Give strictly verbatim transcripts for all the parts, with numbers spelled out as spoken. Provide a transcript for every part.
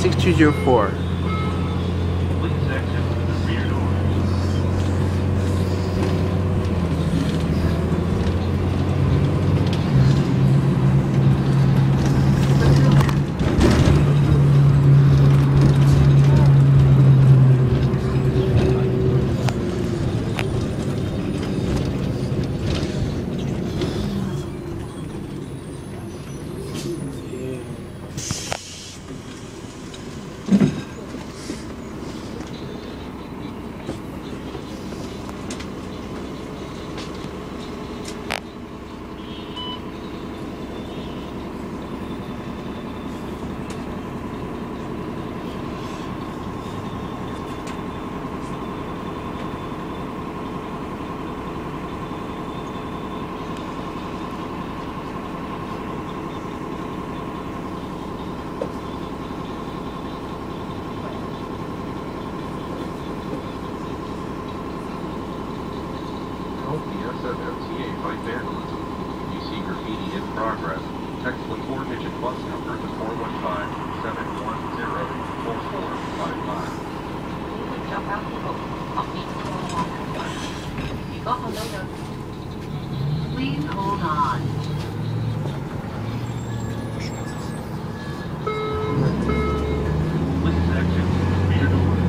six two zero four. Please exit the rear door. By vandalism. If you see graffiti in progress, text the four-digit bus number to four one five, seven one zero, four four five five. Please hold on. Please exit the rear doors.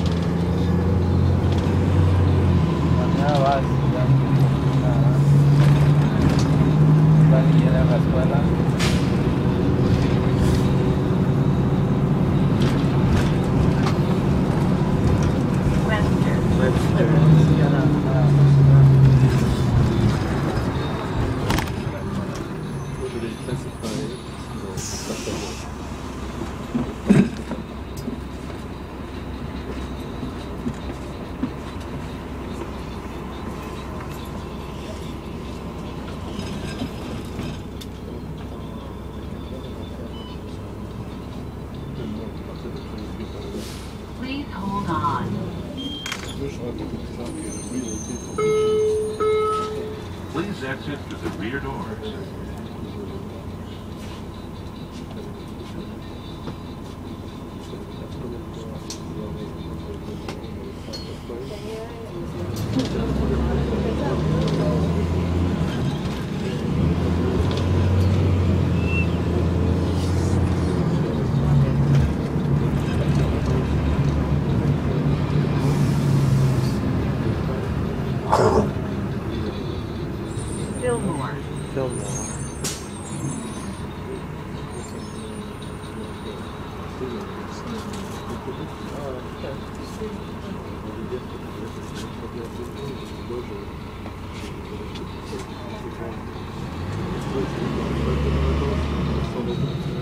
Please hold on. Please exit through the rear doors. Fillmore. Fillmore. Oh, okay.